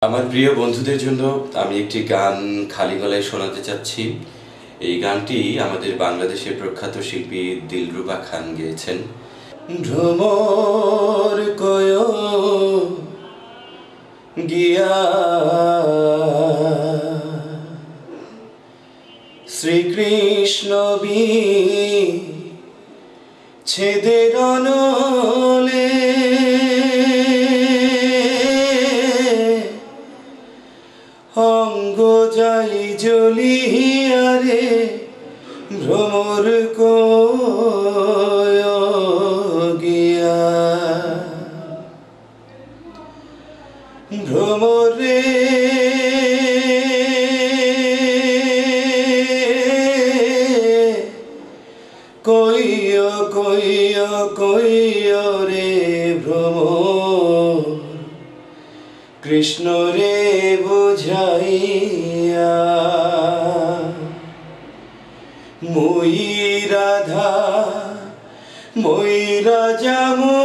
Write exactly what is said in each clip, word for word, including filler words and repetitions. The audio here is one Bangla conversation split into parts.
আমার প্রিয় বন্ধুদের জন্য আমি একটি গান খালি গলায় শোনাতে চাচ্ছি। এই গানটি আমাদের বাংলাদেশের প্রখ্যাত শিল্পী দিলরুবা খান গেয়েছেন। ভ্রমর কয় গিয়া শ্রীকৃষ্ণ বি ছেদের অনলে অঙ্গ যাই জ্বলিয়ারে ভ্রমর কয় গিয়া ভ্রমরে কইয় কইয় কইয় রে ভ্রমর কৃষ্ণ রে বুঝাইয়া মই রাধা মই রাজামু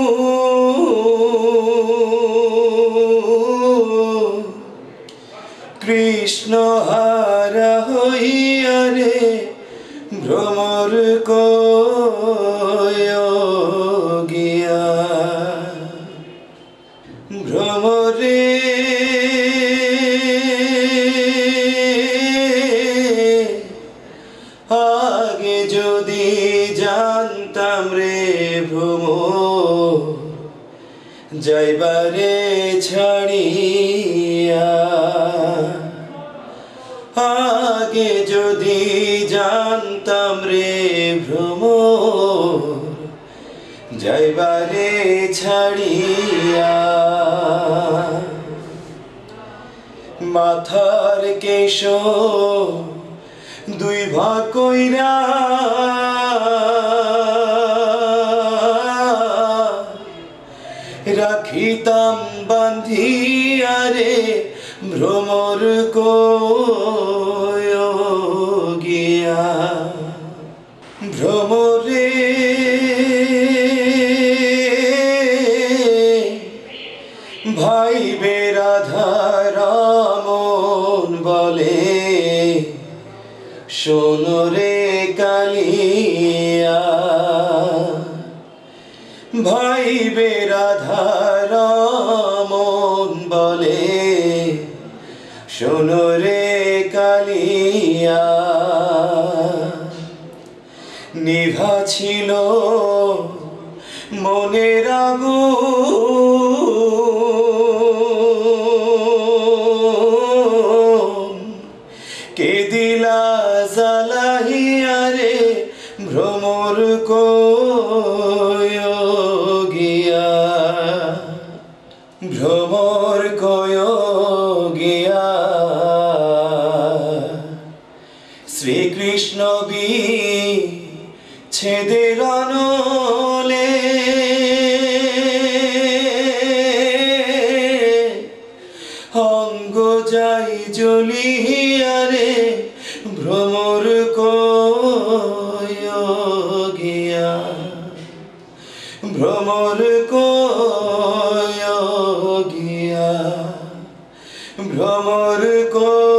কৃষ্ণ হারা হইয়া রে ভ্রমর কয় গিয়া ভ্রমরে আগে যদি জানতাম রে ভ্রমর যাইবারে ছাড়িয়া আগে যদি জানতাম রে ভ্রমর যাইবারে ছাড়িয়া মাথার কেশ দুই ভাগ কইরা রাখিতাম বান্ধিয়া রে ভ্রমর কয় গিয়া ভ্রমরে ভাই বে রাধা রামন বলে শোনো রে কালিয়া ভাই বে রাধা রামন বলে শোনো রে কালিয়া নিভা ছিল মনের আগুন কে দিলা জ্বালাইয়া রে ভ্রমর কয় গিয়া ভ্রমর কয় গিয়া শ্রীকৃষ্ণ বি ছেদের অনলে অঙ্গ যাই জ্বলিয়া রে ভ্রমর কয় গিয়া ভ্রমর কয় গিয়া ভ্রমর কয়